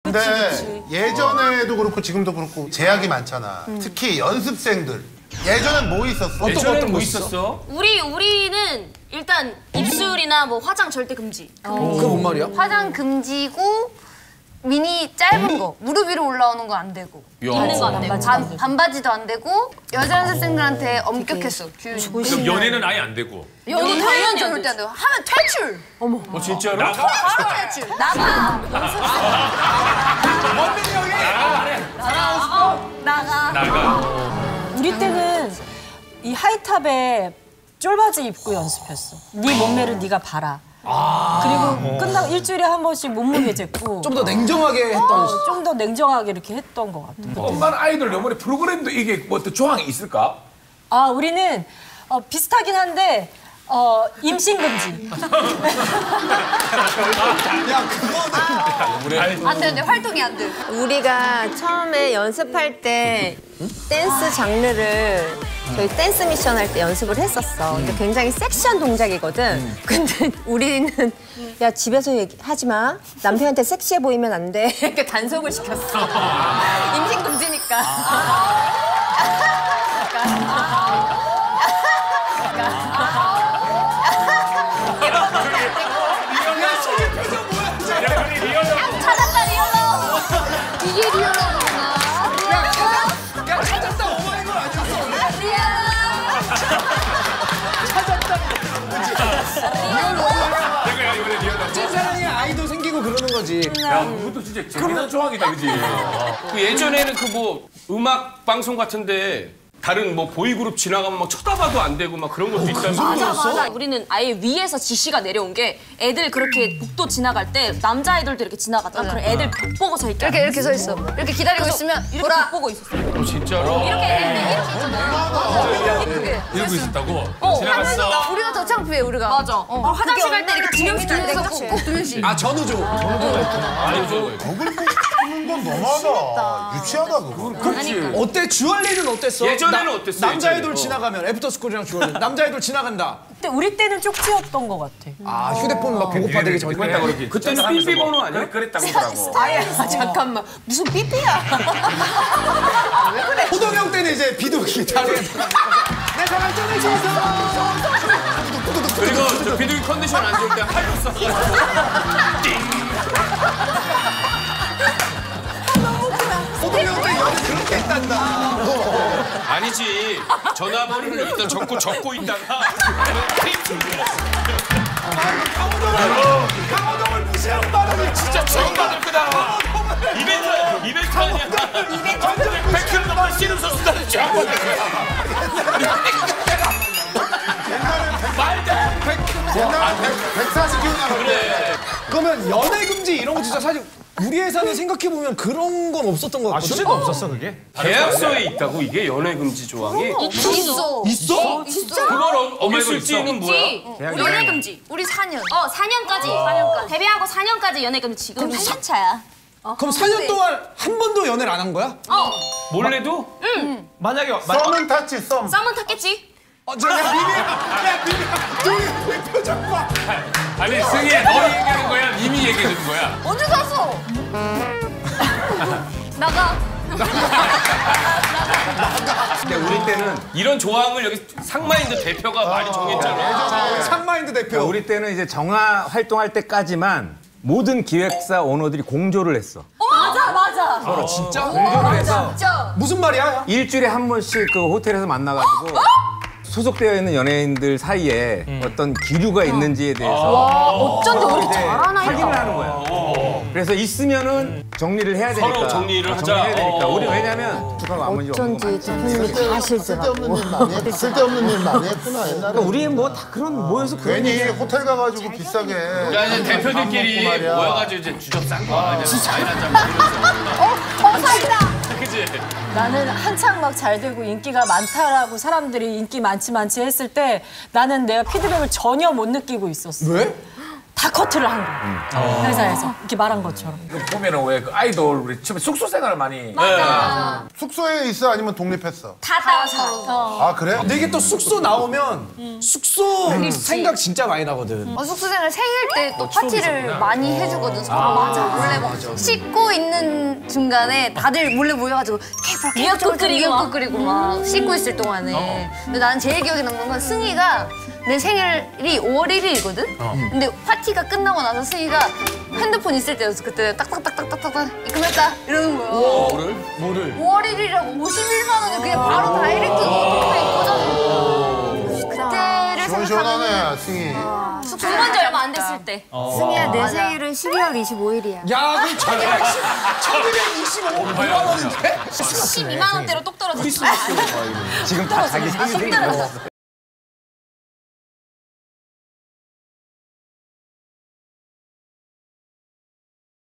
근데 예전에도 그렇고 지금도 그렇고 제약이 많잖아. 특히 연습생들. 예전엔 뭐 있었어? 예전에는 뭐 있었어? 우리는 일단 입술이나 뭐 화장 절대 금지. 그게 뭔 말이야? 화장 금지고 미니 짧은 거 무릎 위로 올라오는 거 안 되고 입는 거 안 되고 반바지도 안 되고 여자 연습생들한테 엄격했어. 그럼 연애는 아예 안 되고. 여기 당연 절대 안 되고 하면 퇴출. 진짜로? 바로 퇴출. 나가. 나가. 우리 때는 이 하이탑에 쫄바지 입고 연습했어. 네 몸매를 네가 봐라. 그리고 끝나고 일주일에 한 번씩 몸무게 쟀고 좀 더 냉정하게 했던. 좀 더 냉정하게 이렇게 했던 것 같아. 엄마는 아이돌 요번에 프로그램도 이게 뭐 어떤 조항이 있을까? 우리는 비슷하긴 한데 임신 금지. 안 돼. 활동이 안 돼. 우리가 처음에 연습할 때 댄스 장르를 저희 댄스 미션 할 때 연습을 했었어. 근데 굉장히 섹시한 동작이거든. 근데 우리는 야 집에서 얘기하지 마. 남편한테 섹시해 보이면 안 돼. 이렇게 단속을 시켰어. 임신 금지니까. 찾았다 리얼로. 이게 리얼로구나. 야 찾았다 어머 이걸 아니었어. 찐사랑이 아이돌 생기고 그러는 거지. 야, 그것도 진짜 재미난 조항이다, 그지? 그 예전에는 그 뭐 음악 방송 같은데 다른 뭐 보이그룹 지나가면 막 쳐다봐도 안 되고 막 그런 것도 있다면서. 맞아. 우리는 아예 위에서 지시가 내려온 게 애들 그렇게 복도 지나갈 때 남자 아이돌도 이렇게 지나가잖아. 그럼 애들 벽 보고 서 있게. 이렇게 서 있어. 이렇게 기다리고 있으면 이렇게 보라. 벽 보고 있었어. 진짜로? 이렇게 애들 이렇게 있잖아. 이렇게. 이러고 있었다고? 하면서 우리가 더 창피해 우리가. 맞아. 화장실 갈 때 이렇게 두 명씩 꼭 두 명씩. 아 전우조. 벽을 꽂는 건 너무하다. 유치하다 그거. 어때 주얼리는 어땠어? 예전에는 어땠어, 남자 아이돌 예전에? 지나가면 애프터스쿨이랑 주얼리. 남자 아이돌 지나간다. 근데 우리 때는 쪽지였던 것 같아. 아 휴대폰 막 보고받기 전에. 그랬다 그렇게. 그때는 삐삐 번호 아니야? 그랬다고 하더라고. 잠깐만 무슨 삐삐야? 호동형 때는 이제 비둘기 다리. 내 사랑 좀 그리고 저 비둘기 컨디션 안 좋을 때 활로 써가지고 호동형 때 연애 그렇게 했단다. 아니지. 전화번호를 일단 적고 있다가 강호동을 무시하고 말하는 진짜 처음 받을 거다. 이벤트 아니야. 100kg 넘는 씨름선 수다를 쫙 받을 거야. 옛날에 140kg 나갈 때. 그래. 그러면 연애 금지 이런 거 진짜 사실 우리 회사는 생각해 보면 그런 건 없었던 것 같거든. 없었어 그게? 계약서에 있다고 이게 연애 금지 조항이? 있어. 있어? 진짜? 그걸 어길 쓸지는 뭐야? 연애 금지. 우리 4년. 4년까지. 데뷔하고 4년까지 연애 금지. 지금 8년 차야. 그럼 4년 동안 한 번도 연애를 안 한 거야? 몰래도? 만약에 썸은 탔지 썸. 썸은 탔겠지? 둘이 표정 봐. 아니 승희야 너 얘기하는 거야? 이미 얘기해주는 거야? 언제 샀어? 나가. 근데 우리 때는 이런 조항을 여기 상마인드 대표가 많이 정했잖아. 상마인드 대표. 우리 때는 이제 정화 활동할 때까지만 모든 기획사 오너들이 공조를 했어. 맞아. 서로 진짜? 공조를 해서 진짜. 무슨 말이야? 일주일에 한 번씩 그 호텔에서 만나가지고 소속되어 있는 연예인들 사이에 어떤 기류가 있는지에 대해서 어쩐지 우리 이제 잘하나 확인을 하는 거야. 그래서 있으면은 정리를 해야 되니까. 서로 정리를 하자. 정리해야 되니까. 우리 왜냐면 축하가 아버지 어쩐지 대표님이 다 하시더라고. 쓸데없는 일 많이 했구나 옛날에. 그러니까 우리 뭐 다 그런 모여서 그런 괜히 호텔 가가지고 비싸게. 야 이제 대표들끼리 밥 먹고 말이야. 모여가지고 이제 주접 싼 거 아니야? 와인 한잔 먹으면서. 사기다. 그치? 나는 한창 막 잘 되고 인기가 많다라고 사람들이 인기 많지 했을 때 나는 내가 피드백을 전혀 못 느끼고 있었어. 왜? 다 커트를 한 거야. 회사에서 이렇게 말한 것처럼. 보면은 왜 그 아이돌 우리 처음에 숙소 생활을 많이 숙소에 있어 아니면 독립했어? 다 따라서. 아 그래? 근데 이게 또 숙소 나오면 숙소 생각 진짜 많이 나거든. 숙소생활 생일 때 또 파티를 많이 해주거든. 맞아. 몰래 막 씻고 있는 중간에 다들 몰래 모여가지고 미역국 끓이고 미역국 끓이고 막 씻고 있을 동안에. 근데 나는 제일 기억에 남는 건 승희가 내 생일이 5월 1일이거든? 근데 파티가 끝나고 나서 승희가 핸드폰 있을 때였어. 그때 딱딱딱딱딱딱 입금했다 이러는 거야. 뭐를? 5월 1일이라고 51만 원을 그냥 바로 다이렉트 노트북에 꽂아줘. 그때를 시원시원하네 생각하면 승희. 들어간 지 얼마 안 됐을 때. 승희야 내 생일은 12월 25일이야. 야, 그럼 1225만 원인데? 12만 원대로 똑 떨어졌어. 지금 다 자기 생일 생각났어.